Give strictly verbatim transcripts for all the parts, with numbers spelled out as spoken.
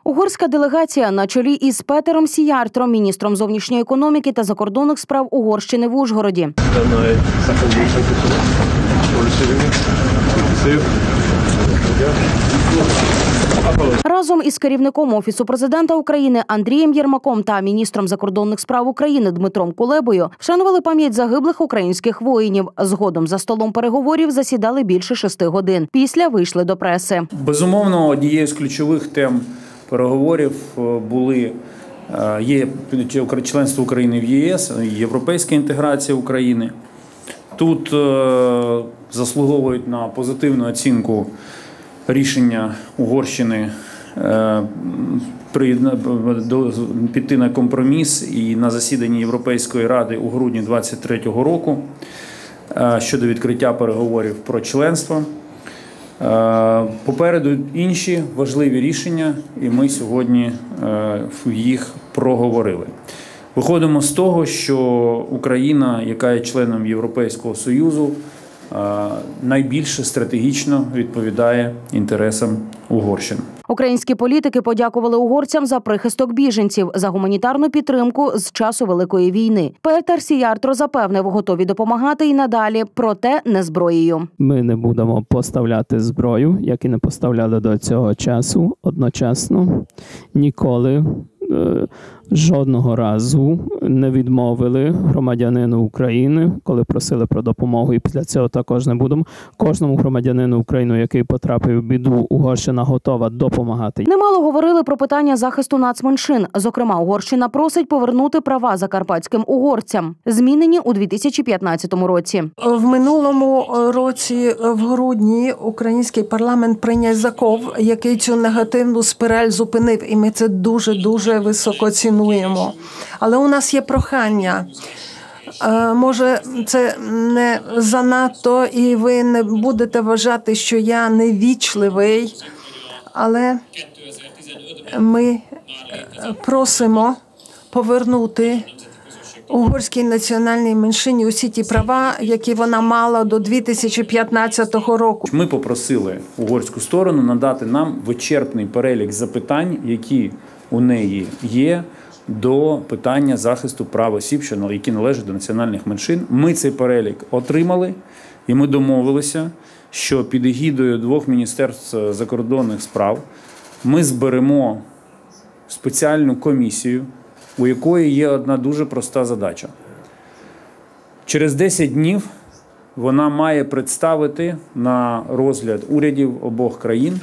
Угорська делегація на чолі із Петером Сіяртром, міністром зовнішньої економіки та закордонних справ Угорщини в Ужгороді. Разом із керівником Офісу президента України Андрієм Єрмаком та міністром закордонних справ України Дмитром Кулебою вшанували пам'ять загиблих українських воїнів. Згодом за столом переговорів засідали більше шести годин. Після вийшли до преси. Безумовно, однією з ключових тем переговорів були є членство України в ЄС, європейська інтеграція України. Тут заслуговують на позитивну оцінку рішення Угорщини піти на компроміс і на засіданні Європейської ради у грудні двадцять третього року щодо відкриття переговорів про членство. Попереду інші важливі рішення, і ми сьогодні їх проговорили. Виходимо з того, що Україна, яка є членом Європейського Союзу, найбільше стратегічно відповідає інтересам Угорщини. Українські політики подякували угорцям за прихисток біженців, за гуманітарну підтримку з часу Великої війни. Петер Сіяртро запевнив, готові допомагати і надалі, проте не зброєю. Ми не будемо поставляти зброю, як і не поставляли до цього часу, одночасно. Ніколи, жодного разу не відмовили громадянину України, коли просили про допомогу, і після цього також не будемо. Кожному громадянину України, який потрапив в біду, Угорщина готова допомагати. Немало говорили про питання захисту нацменшин. Зокрема, Угорщина просить повернути права закарпатським угорцям, змінені у дві тисячі п'ятнадцятому році. В минулому році, в грудні, український парламент прийняв закон, який цю негативну спіраль зупинив, і ми це дуже-дуже високо цінуємо. Але у нас є прохання. Може, це не занадто, і ви не будете вважати, що я невічливий, але ми просимо повернути угорській національній меншині усі ті права, які вона мала до дві тисячі п'ятнадцятого року. Ми попросили угорську сторону надати нам вичерпний перелік запитань, які у неї є до питання захисту прав осіб, які належать до національних меншин. Ми цей перелік отримали, і ми домовилися, що під егідою двох міністерств закордонних справ ми зберемо спеціальну комісію, у якої є одна дуже проста задача. Через десять днів вона має представити на розгляд урядів обох країн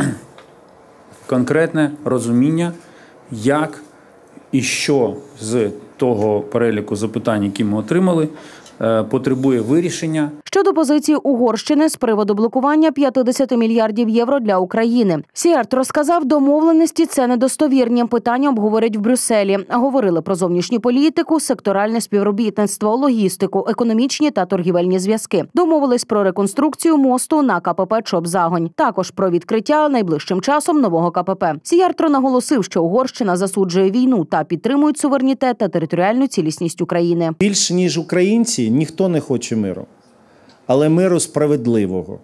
конкретне розуміння, як і що з того переліку запитань, які ми отримали, потребує вирішення. Щодо позиції Угорщини з приводу блокування п'ятдесят мільярдів євро для України. Сіярт розказав, домовленості – це недостовірні. Питання обговорять в Брюсселі. Говорили про зовнішню політику, секторальне співробітництво, логістику, економічні та торгівельні зв'язки. Домовились про реконструкцію мосту на КПП Чоп-Загонь. Також про відкриття найближчим часом нового КПП. Сіяртро наголосив, що Угорщина засуджує війну та підтримує суверенітет та територіальну цілісність України. Більше, ніж українці, ніхто не хоче миру. Але миру справедливого.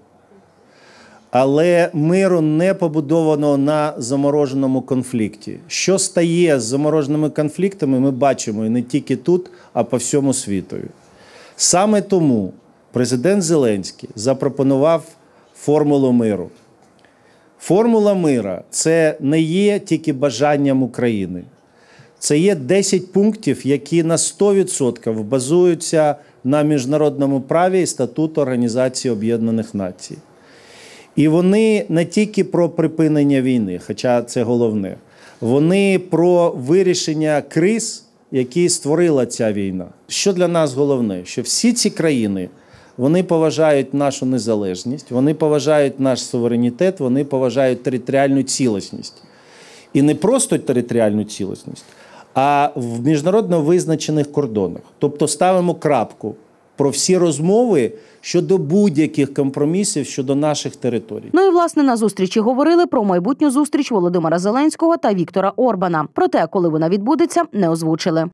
Але миру не побудованого на замороженому конфлікті. Що стає з замороженими конфліктами, ми бачимо і не тільки тут, а по всьому світу. Саме тому президент Зеленський запропонував формулу миру. Формула миру – це не є тільки бажанням України. Це є десять пунктів, які на сто відсотків базуються на міжнародному праві і статуту Організації Об'єднаних Націй. І вони не тільки про припинення війни, хоча це головне. Вони про вирішення криз, які створила ця війна. Що для нас головне? Що всі ці країни, вони поважають нашу незалежність, вони поважають наш суверенітет, вони поважають територіальну цілісність. І не просто територіальну цілісність, а в міжнародно визначених кордонах. Тобто ставимо крапку про всі розмови щодо будь-яких компромісів щодо наших територій. Ну і, власне, на зустрічі говорили про майбутню зустріч Володимира Зеленського та Віктора Орбана. Проте, коли вона відбудеться, не озвучили.